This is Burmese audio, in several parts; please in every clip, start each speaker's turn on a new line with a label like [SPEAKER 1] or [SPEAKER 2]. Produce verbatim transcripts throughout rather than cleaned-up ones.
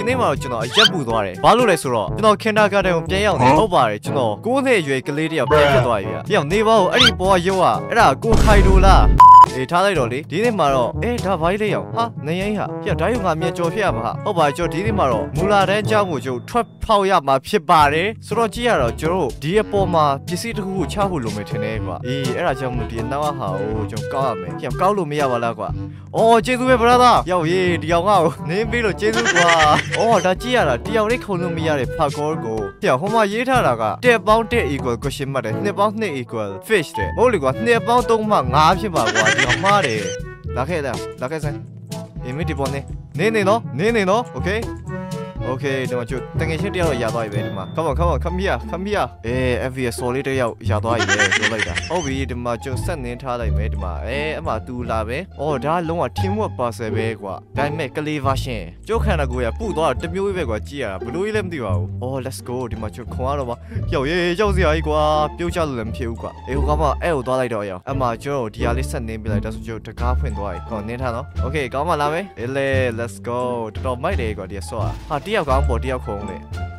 [SPEAKER 1] ဒီနေ့မှာတော့ကျွန်တော်အရက်ပူသွားတယ်ဘာလို့လဲဆိုတော့ကျွန်တော်ခင်တာကတည်းကပြန်ရောက်နေဟုတ်ပါတယ်ကျွန်တော်ကိုးနှစ်ရွယ်ကလေးတယောက်ပြန်ဖြစ်သွားပြီဗျ။ပြောင်းနေပါဦးအဲ့ဒီပေါ်ကရုပ်ကအဲ့ဒါကိုခိုင်တိုလားအေးထားလိုက်တော့လေဒီနေ့မှာတော့အေးဒါဘာကြီးလေးရောက်ဟာနေရင်ဟာပြဓာတ်ရုံငါမြင်ကြော်ဖြစ်ရမှာဟာဟုတ်ပါကျွန်တော်ဒီနေ့မှာတော့မူလာတန်းเจ้าကိုကျွန်တော်ထွက်ဖောက်ရမှာဖြစ်ပါတယ်ဆိုတော့ကြည့်ရတော့ကျွန်တော်ဒီအပေါ်မှာပစ္စည်းတစ်ခုကိုချဖို့လိုမယ်ထင်တယ်ကွာအေးအဲ့ဒါကြောင့်မလို့ဒီနောက်ဟာကိုကျွန်တော်ကောက်ရမယ်ပြန်ကောက်လို့မရပါလားကွာအော်ကျေးဇူးပဲဗလာသာရောက်ရေးဒီအောင်ငါ့ကိုနင်းပြီးလို့ကျေးဇူးကွာအော်ဒါကြည့်ရတာဒီအောင်လေးခုံလို့မရတဲ့ဖာကောကိုပြန်ဟိုမှာရေးထားတာကတစ်ပေါင်းတစ် equal question မှတ်တယ်နှစ်ပေါင်းနှစ် equal fish တဲ့ဟုတ်လေကွာနှစ်ပေါင်းသုံးမှငါးဖြစ်ပါကွာဒီအောင်မှားတယ်လာခဲ့လားလာခဲ့စမ်းအေးမဒီပေါ်နေနေနေနော်နေနေနော်โอเคโอเคဒီမှာကျတငယ်ချင်းတယောက်ရသွားပြီပဲဒီမှာ come on come on come here come here အေး F V S ဆော်လေးတယောက်ရသွားပြီပဲပြောလိုက်တာဟုတ်ပြီဒီမှာကျဆက်နင်းထားလိုက်မယ်ဒီမှာအေးအမှတူလာပဲအော်ဒါလုံးဝ teamwork parcel ပဲကွာဒါပေမဲ့ clay version ကျခန္ဓာကိုယ်ရပုသွားတမျိုးပဲကွာကြည့်ရတာဘလို့ကြီးလည်းမသိပါဘူးအော် let's go ဒီမှာကျခွန်ရတော့ပါရောက်ရေးရောက်စရာကြီးကွာပြုတ်ချလို့လည်းမဖြစ်ဘူးကွာအေးဟိုကမှအဲ့ကိုသွားလိုက်တော့ရအောင်အမှကျတို့ဒီဟာလေးဆက်နင်းပြလိုက်ဒါဆိုကျတကားဖွင့်သွားပြီဟောနင်းထားနော် okay ကောင်းမှလာမယ်အေးလေ let's go တော်တော်မိုက်တယ်ကွာဒီဆော့ဟာတယောက်ကောင်းပေါ်တယောက်ခုံးလေ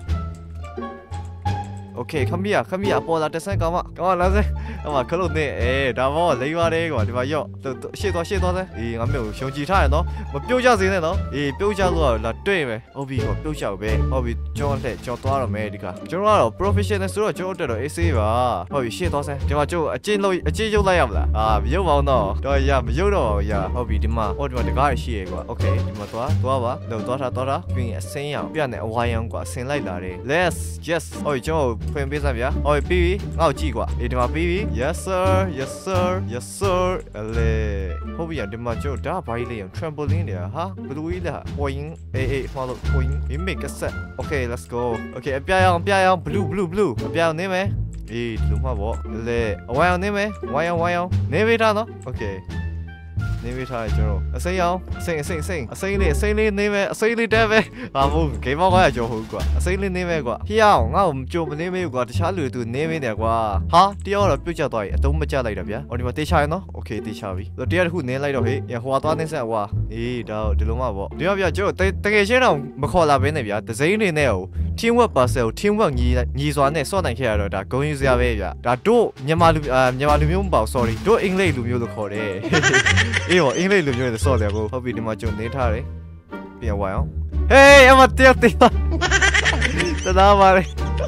[SPEAKER 1] โอเคခမရခမရပေါ်လာတက်ဆန်းကောင်းမကောင်းလာစေအမခလို့နေအေးဒါမောလိမ့်ပါတယ်ကွာဒီမှာရော့ရှေ့သွားရှေ့သွားစေအေးငါမျိုးရှုံကြည်ထားရနော်မပြုတ်ကြစေနဲ့နော်အေးပြုတ်ကြလို့လာတွေ့မယ်ဟုတ်ပြီဟောပြုတ်ကြပဲဟုတ်ပြီကျောင်းလက်ကျောင်းသွားတော့မယ်ဒီကကျွန်တော်ကတော့ professional ဆိုတော့ကျွန်တော်တက်တော့ A C ပါဟုတ်ပြီရှေ့သွားစေဒီမှာကျွန်တော်အကျဉ်းလို့အကျဉ်းရုပ်လိုက်ရမလားအာမရုပ်ပါအောင်တော့တော့ရမရုပ်တော့ရဟုတ်ပြီဒီမှာဟောဒီမှာတကားရရှိရကွာโอเคဒီမှာသွားသွားပါတော့သွားတာသွားတာပြီးရင်အစင်းရအောင်ပြနေအဝိုင်းအောင်ကွာအစင်းလိုက်လာတယ် let's yes ဟုတ်ပြီကျွန်တော်ဖွင့်ပေးစမ်းဗျာဟုတ်ပြီပြီးပြီငါ့ကိုကြည့်ကွာအေးဒီမှာပြီးပြီ yes sir yes sir yes sir အလေဟုတ်ပြီဒီမှာကျွန်တော်ဒါဘာကြီးလဲ trampoline တွေဟာဘလူးကြီးလား point အေးအေးမှာလို့ point we make a set okay let's go okay အပြာရောင်အပြာရောင် blue blue blue အပြာရောင်နေမယ်အေးဒီလိုမှပေါ့လေအဝိုင်းအောင်နေမယ်ဝိုင်းအောင်ဝိုင်းအောင်နေပေးထားနော် okayနေပေးထားကျွန်တော်အစိမ်းအောင်အစိမ်းအစိမ်းအစိမ်းအစိမ်းလေးအစိမ်းလေးနေမယ်အစိမ်းလေးတက်ပဲဟာဘူးဂိမ်းမောက်ကကြော်ဟုတ်ကွာအစိမ်းလေးနေမယ်ကွာဖျောင်းငါ့ကိုကြုံမနေမေးကွာတခြားလူသူနေမေးတယ်ကွာဟာတယောက်တော့ပြုတ်ကျသွားပြီအတုံးမကျလိုက်တာဗျာအော်ဒီမှာတေချာရနော်โอเคတေချာပြီတရားတစ်ခုနင်းလိုက်တော့ဟေးဟိုဟာသွားနေဆက်ဟွာအေးဒါဒီလိုမှပေါ့ဒီမှာဗျာကျွန်တော်တကယ်ရှင်းတော့မခေါ်လာဘဲနဲ့ဗျာဒဇိန်းနေနဲ့ဟို teamwork parcel teamwork ညီညီစွာနဲ့စော့နိုင်ခဲ့ရတော့ဒါဂုံယူစရာပဲဗျာဒါတို့မြန်မာလူမြန်မာလူမျိုးမပေါ့ sorry တို့အင်္ဂလိပ်လူမျိုးလို့ခေါ်တယ်အေးဟောအင်္ဂလိပ်လူမျိုးနဲ့စော့တယ်ကိုဟုတ်ပြီဒီမှာကျွန်တော်နေထားတယ်ပြန်ဝိုင်းအောင်ဟေးအမတေးတေးတနာပါလေ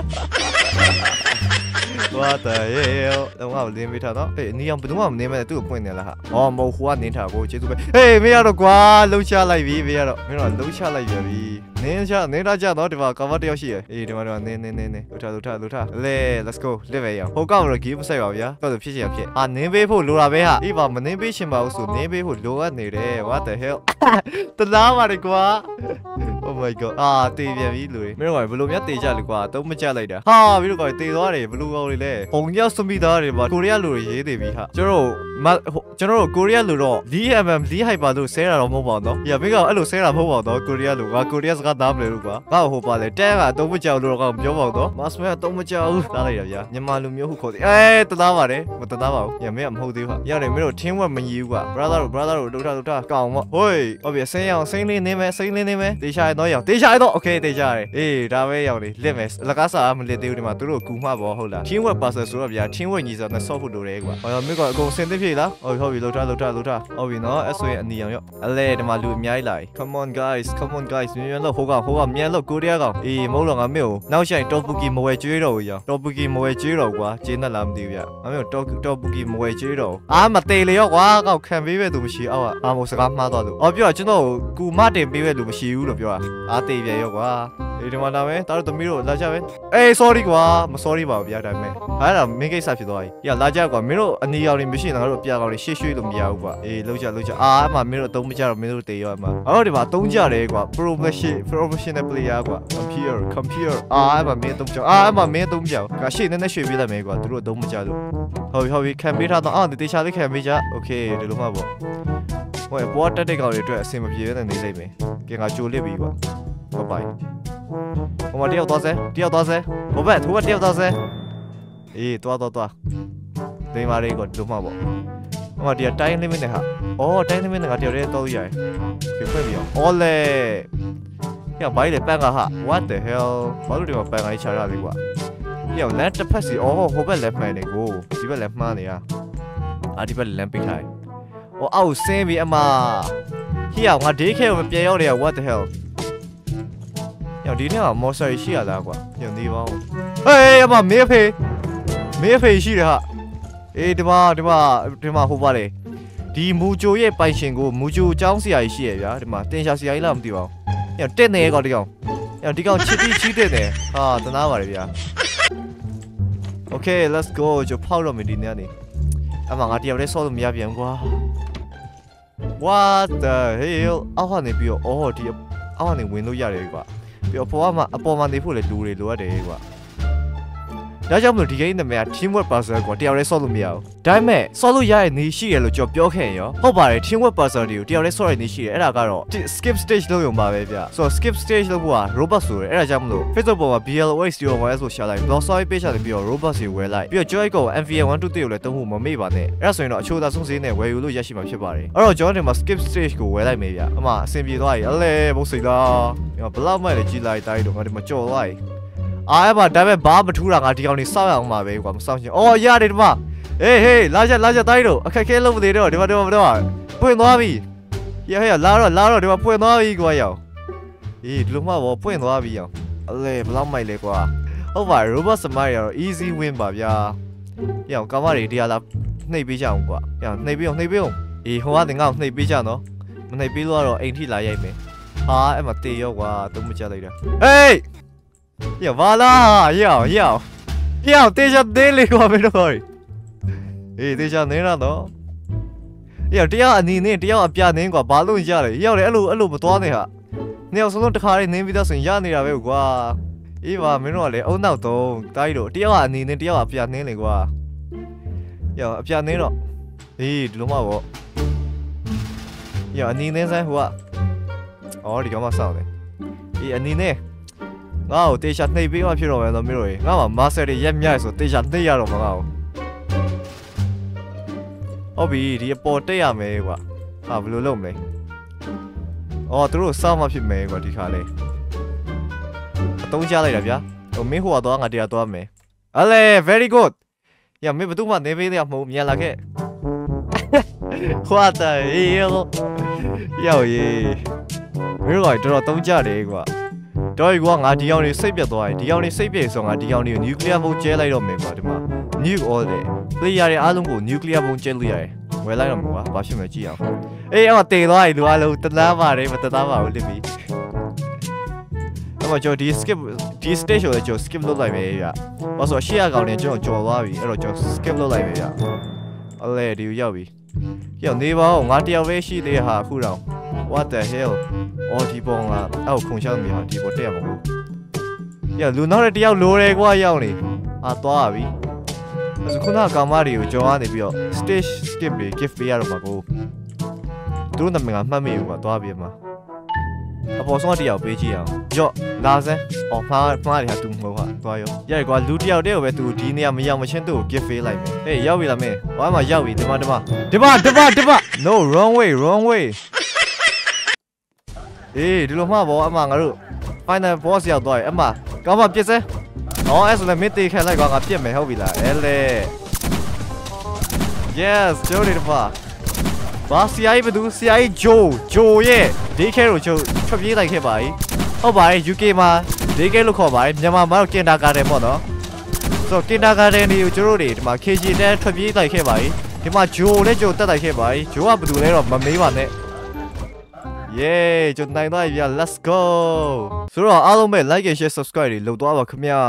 [SPEAKER 1] what the hell တော့ငါ့ကိုလင်းပေးထားတော့အေးနီအောင်ဘယ်သူမှမနေမဲ့သူ့ကိုပွင့်နေလားဟာအော်မဟုတ်ဟိုကနေထားကိုကျေးဇူးပဲဟေးမရတော့ကွာလှုပ်ချလိုက်ပြီမရတော့မင်းတော့လှုပ်ချလိုက်ပြီနင်းချနင်းထားကြတော့ဒီမှာကမ္ဘာတယောက်ရှိရအေးဒီမှာတော့နင်းနင်းနင်းနင်းလှုပ်ထားလှုပ်ထားလှုပ်ထားလေ let's go လက်ပဲရအောင်ဟိုကောက်တော့ game မဆိုင်ပါဗျာတော့ဖြစ်ချင်ဖြစ်အာနင်းပေးဖို့လိုတာပဲဟာအေးပါမနင်းပေးချင်ပါဘူးဆိုနင်းပေးဖို့လိုအပ်နေတယ် what the hell တလားပါလေကွာ oh my god အာတေးပြန်ပြီလူတွေမင်းတို့ကဘယ်လိုများတေးကြလဲကွာတုံးမကြလိုက်တာဟာမင်းတို့ကတေးသွားတယ်ဘယ်လိုကောင်းလဲပုံရောက်စမိသားတွေပါကိုရီးယားလူတွေရေးသေးပြီဟာကျွန်တော်ကျွန်တော်ကိုရီးယားလူတော့ D M M D hyper လို့ဆဲတာတော့မဟုတ်ပါတော့။ညာမင်းကအဲ့လိုဆဲတာမဟုတ်ပါတော့ကိုရီးယားလူကကိုရီးယားစကားနားမလဲလို့ကွာ။ငါ့ဟိုပါလေတဲကအတုံးမကြောက်လို့တော့ပြောပါတော့။မစမဲအတုံးမကြောက်ဘူး။သားလိုက်ရဗျာ။မြန်မာလူမျိုးဟုခေါ်တယ်။အဲတသားပါတယ်မတသားပါဘူး။ညာမင်းကမဟုတ်သေးဘူးဟာ။ရတယ်မင်းတို့ team work မညီဘူးကွာ။ brother တို့ brother တို့လှုပ်ထားလှုပ်ထားကောင်းပေါ့။ဟိုးဟုတ်ပြီဆင်းရအောင်ဆင်းလေးနေမယ်ဆင်းလေးနေမယ်တေချာရတော့ရအောင်တေချာရတော့ okay တေချာရတယ်။အေးဒါပဲရောက်လေလစ်မယ်။လကားစားမလစ်သေးဘူးဒီမှာသူတို့ကူမှပေါ့ဟုတ်လား။ team work parcel ဆိုတော့ဗျာ team work ညီဆိုတော့ဆော့ဖို့လိုတယ်ကွာ။ဟောမင်းကအကုန်စင်သစ်ဖြေလား။ဟုတ်ဟုတ်ပြီလှုပ်ထားလှုပ်ထားလှုပ်ထားဟုတ်ပြီနော်အဲ့ဆိုရင်အနီအောင်ရောအလဲဒီမှာလူအများကြီးလာပြီ come on guys come on guys မြန်လို့ဟိုကဟိုကမြန်လို့ကိုရီးယားကောင်အေးမဟုတ်တော့ငါမေကိုနောက်ဆိုင်တော့ပူကီမဝဲကျွေးတော့ဘူးရောတော့ပူကီမဝဲကျွေးတော့ကွာကျင်းသက်လားမသိဘူးဗျငါမေကိုတော့တော့ပူကီမဝဲကျွေးတော့အာမတေလေရောကွာကောက်ခံပေးပဲသူမရှိအောက်အာမို့စကားမှားတော့လို့အော်ပြောကျွန်တော်ကူမတင်ပေးပဲလူမရှိဘူးလို့ပြောတာအာတေပြန်ရောကွာအေးဒီမှာလာမယ်တားတော့သမီးတို့လာကြပဲအေး sorry ကွာမ sorry ပါဘူးဗျာဒါပေမဲ့အဲ့ဒါမင်းကိစ္စဖြစ်သွားပြီညလာကြကွာမင်းတို့အနီရောင်တွေမရှိရင်ငါတို့ပြကောင်တွေရှေ့ရွှေ့လို့မရဘူးကွာအေးလောက်ကြလောက်ကြအာအမှမင်းတို့အသုံးမကြတော့မင်းတို့တေရောအမှအဲ့တော့ဒီမှာအသုံးကြတယ်ကွာ professional professional player ကွာ computer computer အာအမှမင်းအသုံးကြအာအမှမင်းအသုံးမကြဘူးကရှေ့နည်းနည်းရွှေ့ပေးလိုက်မယ်ကွာသူတို့အသုံးမကြလို့ဟုတ်ပြီဟုတ်ပြီခံပေးထားတော့အာတေချာလေးခံပေးကြ okay ဒီလိုမှပေါ့ဟိုဘောတက်တဲ့ကောင်တွေအတွက်အဆင်မပြေတဲ့နေလိမ့်မယ်ကဲငါကြိုလစ်ပြီကွာဘိုင်ဘိုင်ဟိုမှာတယောက်သွားစဲတယောက်သွားစဲဟိုဘက်ဟိုဘက်တယောက်သွားစဲအေးသွားသွားသွားဒိန်မာလေးကိုလုံးမပေါ့ဟိုမှာဒီတိုင်းလေးမင်းနဲ့ဟာအော်တိုင်းလေးမင်းနဲ့ငါတယောက်တည်းတောက်ရတယ်ပြဖွင့်ပြီအောင်အော်လေယောဘာလဲပန်းကဟာ what the hell ဘာလို့ဒီမှာပန်းကကြီးချရလဲကွာယောလမ်းတစ်ဖက်စီအော်ဟိုဘက်လည်းမှန်နေကိုဒီဘက်လည်းမှားနေရအာဒီဘက်လမ်းပိတ်ထားအော်အောက်ဆင်းပြီးအမဟိယောငါဒေးခဲကိုမပြေရောက်နေရ what the hell ယောဒီထဲမှာမော်ဆာရှိရလားကွာယောနေပါဦးဟေးအမမေးဖေးမေးဖေးရှိတယ်ဟာအေးဒီမှာဒီမှာဒီမှာဟိုပါလေဒီမူဂျိုရဲ့ပိုင်ရှင်ကိုမူဂျိုအကြောင်းဆရာကြီးရှိရဗျာဒီမှာတင်ရှာဆရာကြီးလားမသိပါဘူးယောတက်နေကောဒီကောင်ယောဒီကောင်ချစ်ပြီးချီးတက်နေဟာတနာပါလေဗျာ Okay let's go 就泡了没的那里အမငါတယောက်လေးဆော့လို့မရပြန်ကွာ What the hell အောက်ကနေပြီးတော့အော်ဒီအောက်ကနေဝင်လို့ရတယ်ကွာပြီးတော့ပေါ်မှာအပေါ်မှာနေဖို့လေလူတွေလိုရတယ်ကွာဒါကြောင့်မလို့ဒီ game နာမည်က teamwork puzzle ကွာတယောက်လေးဆော့လို့မရဘူးဒါပေမဲ့ဆော့လို့ရတဲ့နေရှိရလို့ကြော်ပြောခဲ့ရင်ရောဟုတ်ပါတယ် teamwork puzzle တွေကိုတယောက်လေးဆော့ရတဲ့နေရှိတယ်အဲ့ဒါကတော့ skip stage လို့ရုံပါပဲဗျဆိုတော့ skip stage လို့က robot ဆိုတယ်အဲ့ဒါကြောင့်မလို့ Facebook ပေါ်မှာ B L O X ရောပါဆိုရှာလိုက် blog story page တွေပြီးတော့ robot တွေဝယ်လိုက်ပြီးတော့ joy ကို M V A one two three ကိုလည်းတုံးဖို့မမေ့ပါနဲ့အဲ့ဒါဆိုရင်တော့အချိုးသားဆုံးစည်းနဲ့ဝယ်ယူလို့ရရှိမှာဖြစ်ပါတယ်အဲ့တော့ကျွန်တော်ဒီမှာ skip stage ကိုဝယ်လိုက်မယ်ဗျအမအဆင်ပြေသွားပြီအလဲဘုတ်စိတ်လားဘလောက်မှလည်းကြီးလိုက်တိုင်းတော့ငါဒီမှာကြော်လိုက်အားပါဒါပေမဲ့ဘာမထူးတာငါဒီကောင်နေစောက်ရအောင်ပါပဲကွာမစောက်ချင်အော်ရတယ်ဒီမှာဟေးဟေးလာချက်လာချက်တိုင်းတော့အခက်ခဲလို့မသေးတော့ဒီမှာဒီမှာတော့ပွင့်သွားပြီရဟဲ့လာတော့လာတော့ဒီမှာပွင့်သွားပြီကွာရောအေးဒီလိုမှဘောပွင့်သွားပြီရောအလဲဘလောက်မိုက်လဲကွာဟုတ်ပါ robot smart ရော easy win ပါဗျာရောကောင်မတွေတရားလာနှိပ်ပေးကြအောင်ကွာရောနှိပ်ပေးအောင်နှိပ်ပေးအောင်အေးဟိုကနေငါ့ကိုနှိပ်ပေးကြနော်မနှိပ်ပေးလို့တော့အိမ်ထိလာရိုက်မယ်ဟာအဲ့မှာတေရောကွာတုံးမကြလိုက်တာဟေး要完了，要要要，等下得了，我没得会。哎，等下你那喏，要这样你你这样别人个把路下来，要来一路一路不断的哈。你要是弄这卡的，你比较生意你那边个，伊话没弄来，我脑洞呆了，这样你你这样别人来个，要别人了，哎，弄嘛我，要你那才话，哦，你干嘛烧的？哎，你呢？ငါ့ကိုတေချာနှိပ်ပေးမှဖြစ်တော့မယ်တော့မင်းတို့ရေငါ့မှာမာဆယ်တွေရက်မြတ်ဆိုတေချာနှိပ်ရတော့မှာငါ့ကိုဟုတ်ပြီဒီအပေါ်တက်ရမယ်ကွာဟာဘယ်လိုလုပ်မလဲအော်သူတို့စောင့်မှဖြစ်မယ်ကွာဒီခါလေးအတုံးချလိုက်တာဗျာဟိုမင်းဟိုကတော့ငါတရားသွားမယ်အလဲ very good ရမင်းဘယ်သူမှနေပေးရမဟုတ်မြန်လာခဲ့ခွာတယ်ရောရောက်ရေမင်းတို့ကတော်တော်တုံးကြတယ်ကွာတော့ဒီကငါဒီကောင်လေးစိတ်ပြတ်သွားတယ်ဒီကောင်လေးစိတ်ပြည့်ဆိုငါဒီကောင်လေးကို nuclear bomb ကျဲလိုက်တော့မယ်ကွာဒီမှာ nuke all တဲ့ player တွေအားလုံးကို nuclear bomb ကျဲလို့ရတယ်ဝယ်လိုက်တော့မှာကွာဘာဖြစ်မလဲကြည့်အောင်အေးအဲ့မှာတေသွားပြီလူအားလုံးတလားပါတယ်မတသားပါဘူးလစ်ပြီအဲ့မှာကျွန်တော်ဒီ skip ဒီ stage ကိုလည်းကျွန်တော် skip လုပ်လိုက်မယ်ဗျဘာလို့ဆိုရှေ့ကကောင်လေးကျွန်တော်ကြော်သွားပြီအဲ့တော့ကျွန်တော် skip လုပ်လိုက်မယ်ဗျအလဲဒီရောက်ပြီရောက်နေပါဦးငါတယောက်ပဲရှိသေးဟာအခုတော့ what the hell အော်ဒီပုံကအောက်ခုန်ချောင်းမြေဟာဒီပေါ်တက်ရမှာကိုရလူနောက်တဲ့တယောက်လိုတယ်ကွာရောက်နေအာသွားပြီအဲ့ဒါခုနကကောင်မတွေကိုကြော်ကနေပြီးတော့ stage skip တွေ gift ပေးရတော့မှာကိုသူတို့နာမည်ကမှတ်မိဘူးကွာသွားပြီမှာအပေါ်ဆုံးတယောက်ပေးကြည့်အောင်ရော့လာစမ်းအော်ဖားဖားတွေဟာတူမဟုတ်ဟာသွားရောရရကွာလူတယောက်တည်းကိုပဲသူဒီနေရာမရောက်မချင်းသူ့ကို gift ပေးလိုက်မယ်ဟေးရောက်ပြီလားမင်းဘာမှရောက်ပြီဒီမှာဒီမှာဒီမှာဒီမှာဒီမှာ no wrong way wrong wayအေးဒီလိုမှပေါ့အမငါတို့ final boss ရောက်သွားပြီအမကောင်းပါပြစ်စဲဟောအဲ့ဆိုလည်းမင်းတေးခက်လိုက်ကွာငါပြစ်မယ်ဟုတ်ပြီလားအဲ့လေ yes ကျိုးတယ်ပါဘာစီအိုင်ဘဒူစီအိုင်ဂျိုဂျိုရဲ့ဒီခဲကိုချုပ်ထွက်ပြေးလိုက်ခဲ့ပါ යි ဟုတ်ပါတယ် U K မှာဒီခဲလို့ခေါ်ပါတယ်မြန်မာမှာတော့ကင်တာဂါဒန်ပေါ့နော်ဆိုတော့ကင်တာဂါဒန်တွေကိုကျတို့တွေဒီမှာ K G တဲထွက်ပြေးလိုက်ခဲ့ပါ යි ဒီမှာဂျိုနဲ့ဂျိုတက်လိုက်ခဲ့ပါ යි ဂျိုကဘယ်သူလဲတော့မမေးပါနဲ့Yeah ကျွန်တော်နိုင်သွားပြီ let's go ဆိုတော့အားလုံးပဲ like and share subscribe တွေလုပ်သွားပါခင်ဗျာ